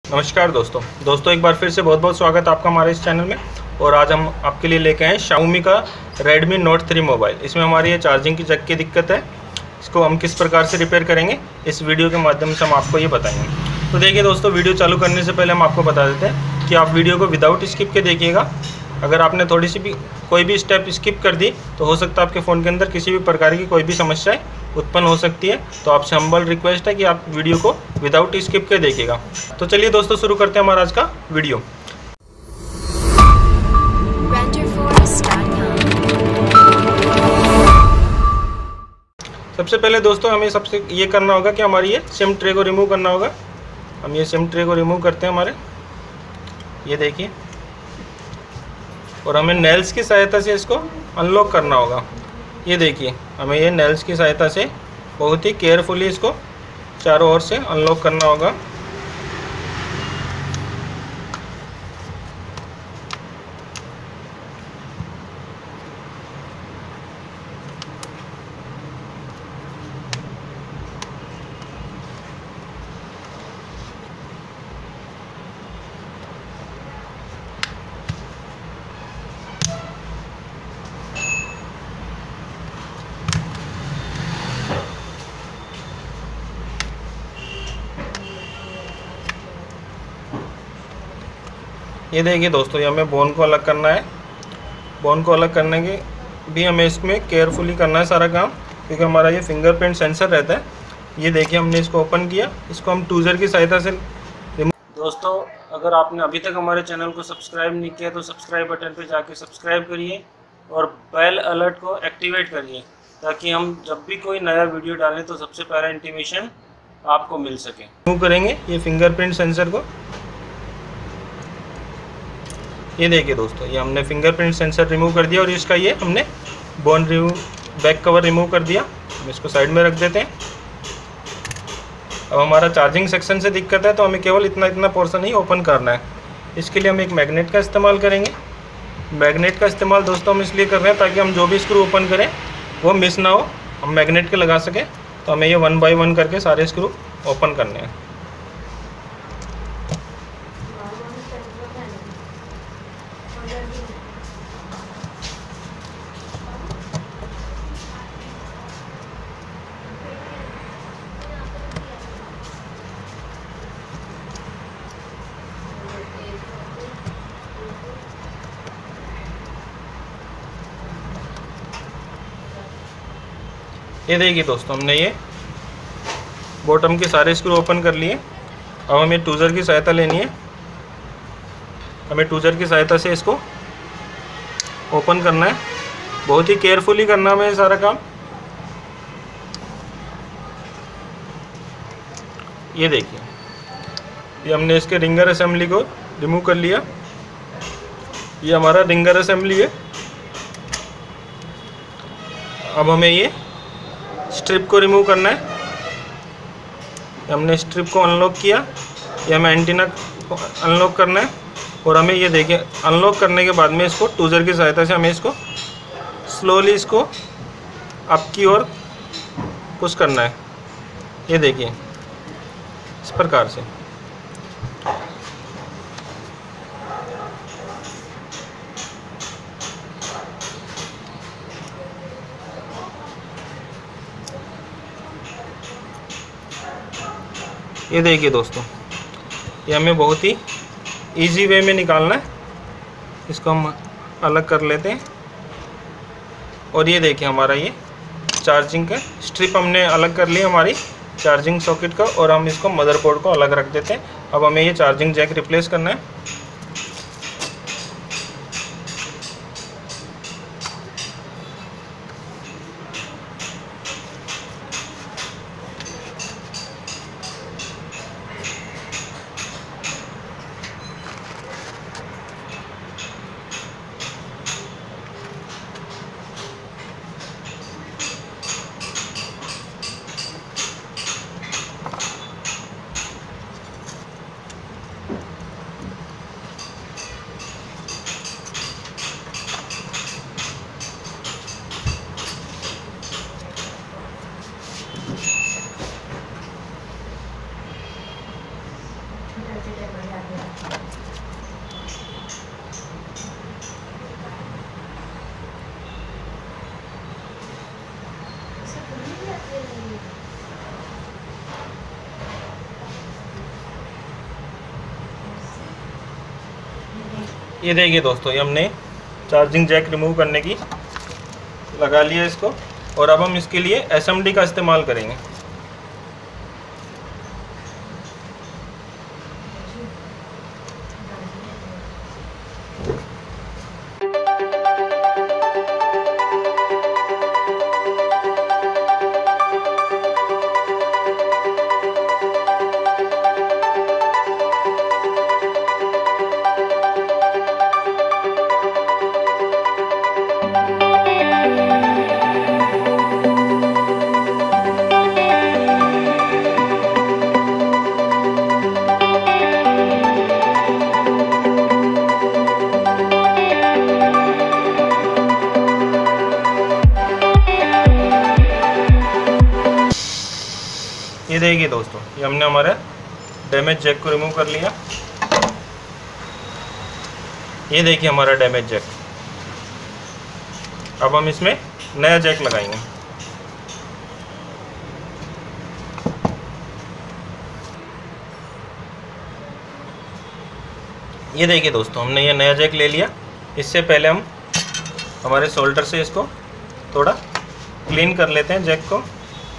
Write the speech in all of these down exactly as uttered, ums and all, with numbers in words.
नमस्कार दोस्तों दोस्तों एक बार फिर से बहुत बहुत स्वागत है आपका हमारे इस चैनल में। और आज हम आपके लिए लेके आए Xiaomi का Redmi Note थ्री मोबाइल। इसमें हमारी ये चार्जिंग की जैक की दिक्कत है, इसको हम किस प्रकार से रिपेयर करेंगे इस वीडियो के माध्यम से हम आपको ये बताएंगे। तो देखिए दोस्तों, वीडियो चालू करने से पहले हम आपको बता देते हैं कि आप वीडियो को विदाउट स्किप के देखिएगा। अगर आपने थोड़ी सी भी कोई भी स्टेप स्किप कर दी तो हो सकता है आपके फ़ोन के अंदर किसी भी प्रकार की कोई भी समस्याएं उत्पन्न हो सकती है। तो आपसे हम्बल रिक्वेस्ट है कि आप वीडियो को विदाउट स्किप के देखिएगा। तो चलिए दोस्तों शुरू करते हैं हमारा आज का वीडियो। सबसे पहले दोस्तों हमें सबसे ये करना होगा कि हमारी ये सिम ट्रे को रिमूव करना होगा। हम ये सिम ट्रे को रिमूव करते हैं हमारे, ये देखिए, और हमें नेल्स की सहायता से इसको अनलॉक करना होगा। ये देखिए, हमें ये नेल्स की सहायता से बहुत ही केयरफुली इसको चारों ओर से अनलॉक करना होगा। ये देखिए दोस्तों, ये हमें बोन को अलग करना है। बोन को अलग करने के भी हमें इसमें केयरफुली करना है सारा काम, क्योंकि हमारा ये फिंगरप्रिंट सेंसर रहता है। ये देखिए, हमने इसको ओपन किया, इसको हम टूजर की सहायता से रिमूव। दोस्तों अगर आपने अभी तक हमारे चैनल को सब्सक्राइब नहीं किया तो सब्सक्राइब बटन पर जाके सब्सक्राइब करिए और बेल अलर्ट को एक्टिवेट करिए, ताकि हम जब भी कोई नया वीडियो डालें तो सबसे पहला इंटीमेशन आपको मिल सके। रिमूव करेंगे ये फिंगरप्रिंट सेंसर को। ये देखिए दोस्तों, ये हमने फिंगरप्रिंट सेंसर रिमूव कर दिया और इसका ये हमने बोन रिमूव बैक कवर रिमूव कर दिया। हम इसको साइड में रख देते हैं। अब हमारा चार्जिंग सेक्शन से दिक्कत है तो हमें केवल इतना इतना पोर्शन ही ओपन करना है। इसके लिए हम एक मैग्नेट का इस्तेमाल करेंगे। मैग्नेट का इस्तेमाल दोस्तों हम इसलिए कर रहे हैं ताकि हम जो भी स्क्रू ओपन करें वो मिस ना हो, हम मैग्नेट के लगा सकें। तो हमें ये वन बाई वन करके सारे स्क्रू ओपन करने हैं। ये देखिए दोस्तों, हमने ये बॉटम के सारे स्क्रू ओपन कर लिए। अब हमें टूजर की सहायता लेनी है। हमें टूजर की सहायता से इसको ओपन करना है। बहुत ही केयरफुली करना है सारा काम। ये देखिए, ये हमने इसके रिंगर असेंबली को रिमूव कर लिया। ये हमारा रिंगर असेंबली है। अब हमें ये स्ट्रिप को रिमूव करना है। हमने स्ट्रिप को अनलॉक किया। ये हमें एंटीना को अनलॉक करना है। और हमें ये देखिए, अनलॉक करने के बाद में इसको टूजर की सहायता से हमें इसको स्लोली इसको अप की ओर पुश करना है। ये देखिए, इस प्रकार से। ये देखिए दोस्तों, ये हमें बहुत ही इजी वे में निकालना है। इसको हम अलग कर लेते हैं। और ये देखिए, हमारा ये चार्जिंग का स्ट्रिप हमने अलग कर लिया हमारी चार्जिंग सॉकेट का, और हम इसको मदरबोर्ड को अलग रख देते हैं। अब हमें ये चार्जिंग जैक रिप्लेस करना है। ये देखिए दोस्तों, ये हमने चार्जिंग जैक रिमूव करने की लगा लिया इसको, और अब हम इसके लिए एस एम डी का इस्तेमाल करेंगे। ये देखिए दोस्तों, ये हमने हमारे डैमेज जैक को रिमूव कर लिया। ये देखिए हमारा डैमेज जैक। अब हम इसमें नया जैक लगाएंगे। ये देखिए दोस्तों, हमने ये नया जैक ले लिया। इससे पहले हम हमारे सोल्डर से इसको थोड़ा क्लीन कर लेते हैं जैक को।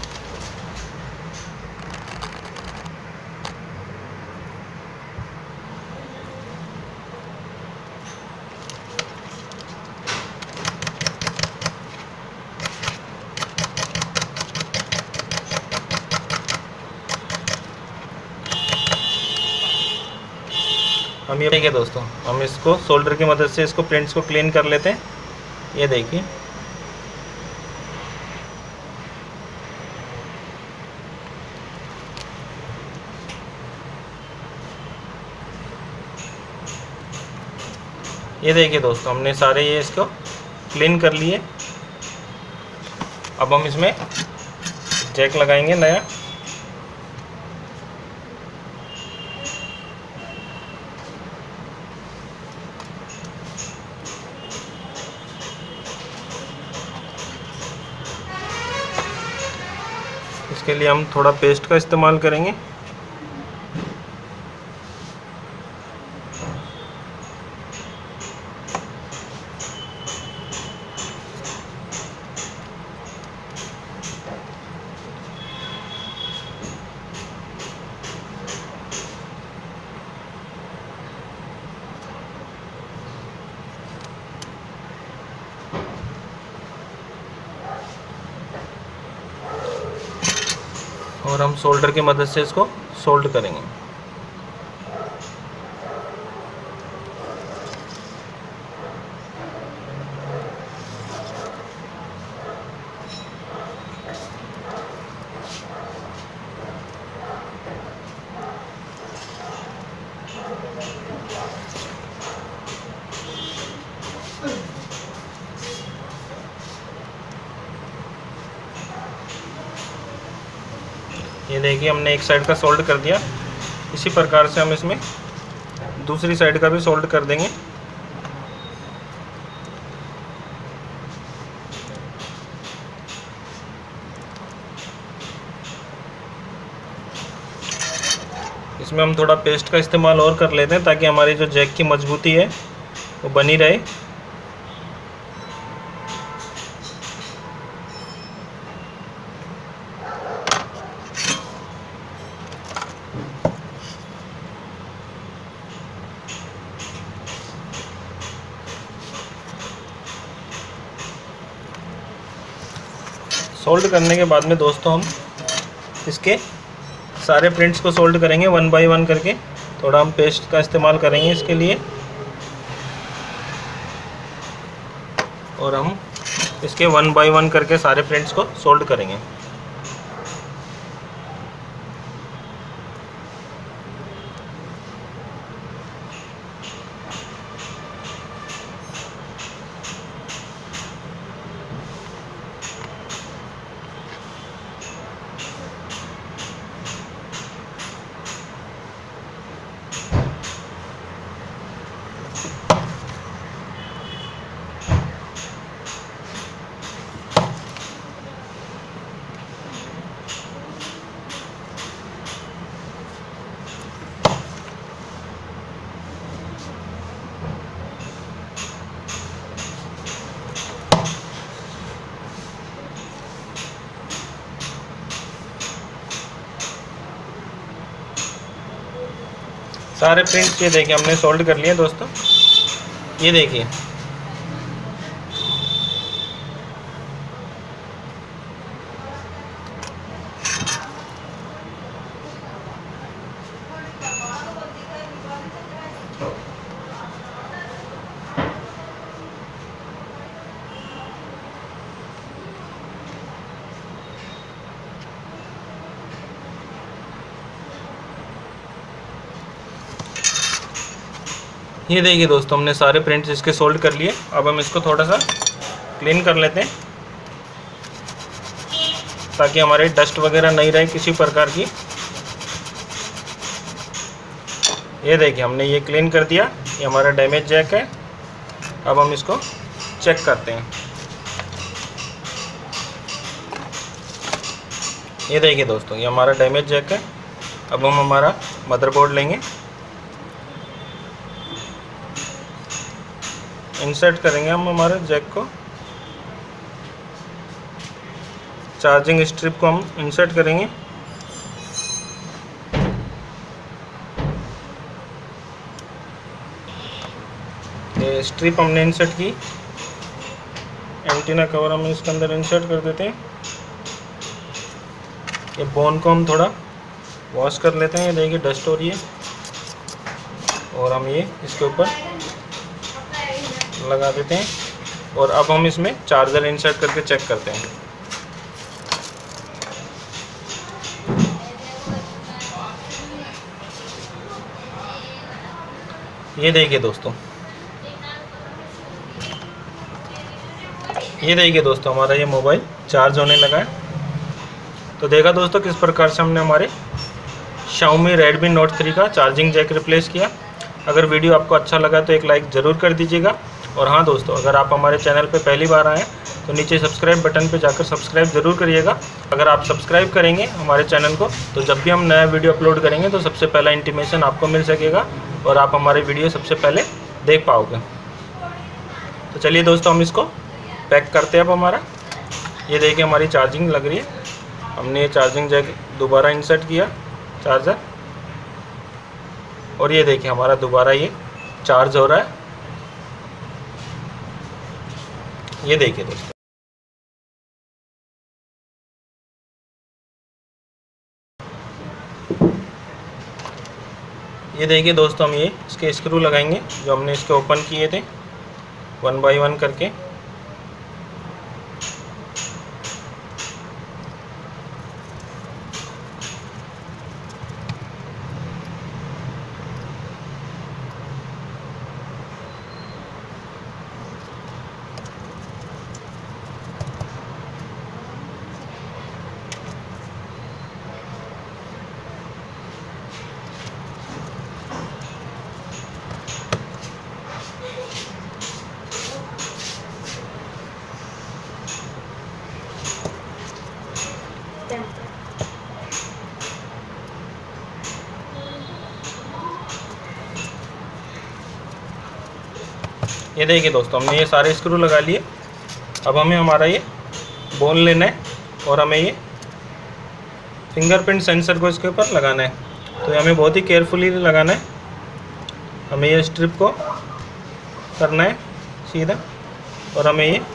हम ये देखिए दोस्तों, हम इसको सोल्डर की मदद से इसको प्रिंट्स को क्लीन कर लेते हैं। ये देखिए, ये देखिए दोस्तों, हमने सारे ये इसको क्लीन कर लिए। अब हम इसमें जैक लगाएंगे नया। इसके लिए हम थोड़ा पेस्ट का इस्तेमाल करेंगे। और हम सोल्डर की मदद से इसको सोल्ड करेंगे। ये देखिए, हमने एक साइड का सोल्ड कर दिया। इसी प्रकार से हम इसमें दूसरी साइड का भी सोल्ड कर देंगे। इसमें हम थोड़ा पेस्ट का इस्तेमाल और कर लेते हैं ताकि हमारी जो जैक की मजबूती है वो बनी रहे। सोल्ड करने के बाद में दोस्तों हम इसके सारे प्रिंट्स को सोल्ड करेंगे वन बाय वन करके। थोड़ा हम पेस्ट का इस्तेमाल करेंगे इसके लिए, और हम इसके वन बाय वन करके सारे प्रिंट्स को सोल्ड करेंगे। सारे प्रिंट्स ये देखिए हमने सोल्ड कर लिए दोस्तों। ये देखिए ये देखिए दोस्तों हमने सारे प्रिंट्स इसके सोल्ड कर लिए। अब हम इसको थोड़ा सा क्लीन कर लेते हैं ताकि हमारे डस्ट वगैरह नहीं रहे किसी प्रकार की। ये देखिए हमने ये क्लीन कर दिया। ये हमारा डैमेज जैक है। अब हम इसको चेक करते हैं। ये देखिए दोस्तों ये हमारा डैमेज जैक है। अब हम हमारा मदरबोर्ड लेंगे, इंसर्ट करेंगे हम हमारे जैक को। चार्जिंग स्ट्रिप को हम इंसर्ट करेंगे। ये स्ट्रिप हमने इंसर्ट की। एंटीना कवर हम इसके अंदर इंसर्ट कर देते हैं। ये बोन को हम थोड़ा वॉश कर लेते हैं। ये देखिए डस्ट हो रही है और हम ये इसके ऊपर लगा देते हैं। और अब हम इसमें चार्जर इंसर्ट करके चेक करते हैं। ये देखिए दोस्तों ये देखिए दोस्तों हमारा ये मोबाइल चार्ज होने लगा है। तो देखा दोस्तों किस प्रकार से हमने हमारे Xiaomi Redmi Note थ्री का चार्जिंग जैक रिप्लेस किया। अगर वीडियो आपको अच्छा लगा तो एक लाइक ज़रूर कर दीजिएगा। और हाँ दोस्तों, अगर आप हमारे चैनल पे पहली बार आएँ तो नीचे सब्सक्राइब बटन पे जाकर सब्सक्राइब ज़रूर करिएगा। अगर आप सब्सक्राइब करेंगे हमारे चैनल को तो जब भी हम नया वीडियो अपलोड करेंगे तो सबसे पहला इंटीमेशन आपको मिल सकेगा और आप हमारे वीडियो सबसे पहले देख पाओगे। तो चलिए दोस्तों हम इसको पैक करते हैं। अब हमारा ये देखिए हमारी चार्जिंग लग रही है। हमने ये चार्जिंग जैक दोबारा इंसर्ट किया चार्जर, और ये देखिए हमारा दोबारा ये चार्ज हो रहा है। ये देखिए दोस्तों ये देखिए दोस्तों हम ये इसके स्क्रू लगाएंगे जो हमने इसके ओपन किए थे वन बाय वन करके। ये देखिए दोस्तों हमने ये सारे स्क्रू लगा लिए। अब हमें हमारा ये बोन लेना है और हमें ये फिंगरप्रिंट सेंसर को इसके ऊपर लगाना है। तो ये हमें बहुत ही केयरफुली लगाना है। हमें ये स्ट्रिप को करना है सीधा और हमें ये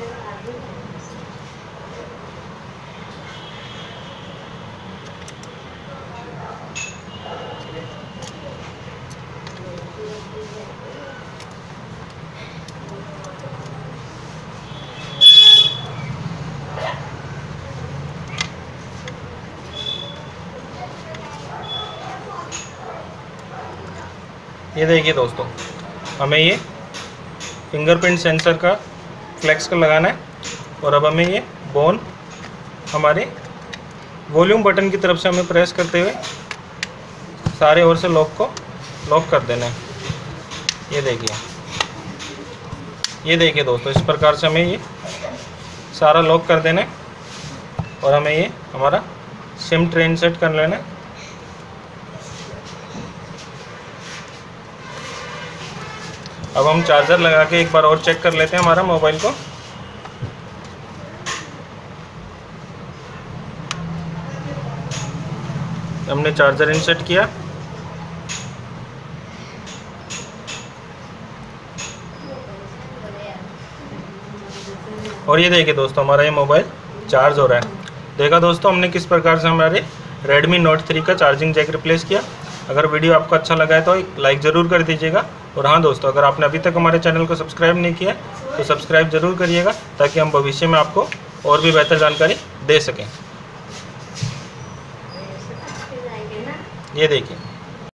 ये देखिए दोस्तों हमें ये फिंगरप्रिंट सेंसर का फ्लेक्स का लगाना है। और अब हमें ये बोन हमारे वॉल्यूम बटन की तरफ से हमें प्रेस करते हुए सारे ओर से लॉक को लॉक कर देना है। ये देखिए ये देखिए दोस्तों इस प्रकार से हमें ये सारा लॉक कर देना है। और हमें ये हमारा सिम ट्रेन सेट कर लेना है। अब हम चार्जर लगा के एक बार और चेक कर लेते हैं हमारा मोबाइल को। हमने चार्जर इंसर्ट किया। और ये देखिए दोस्तों, हमारा ये मोबाइल चार्ज हो रहा है। देखा दोस्तों हमने किस प्रकार से हमारे Redmi Note थ्री का चार्जिंग जैक रिप्लेस किया। अगर वीडियो आपको अच्छा लगा है तो एक लाइक ज़रूर कर दीजिएगा। और हाँ दोस्तों, अगर आपने अभी तक हमारे चैनल को सब्सक्राइब नहीं किया तो सब्सक्राइब ज़रूर करिएगा, ताकि हम भविष्य में आपको और भी बेहतर जानकारी दे सकें। ये देखिए।